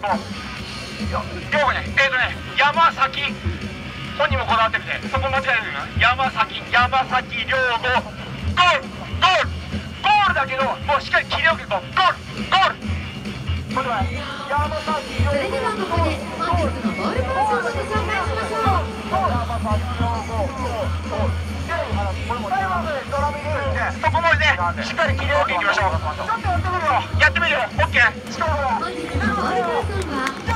両方ね、山崎、本人もこだわってるんで、そこ間違えるな。山崎両吾、ゴールだけど、もうしっかり切り置けと、ゴール。 それではここで本日のゴールコースをご紹介しましょう。 そこまでね、しっかり切り置けいきましょう。やってみるよ、オッケー。 本日のゴールコースは